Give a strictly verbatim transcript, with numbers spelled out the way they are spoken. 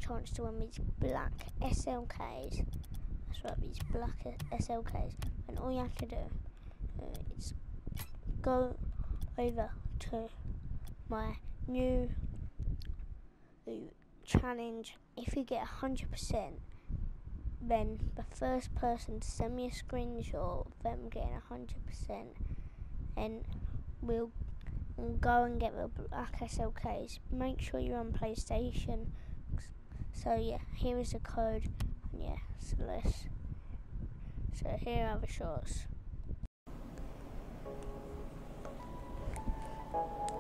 chance to win these black S L Ks. That's right, these black S L Ks. And all you have to do uh, is go over to my new uh, challenge. If you get one hundred percent, then the first person to send me a screenshot of them getting one hundred percent, and we'll go and get the black S L Ks. Make sure you're on PlayStation. So yeah, here is the code. And yeah, so let's. So here are the shorts.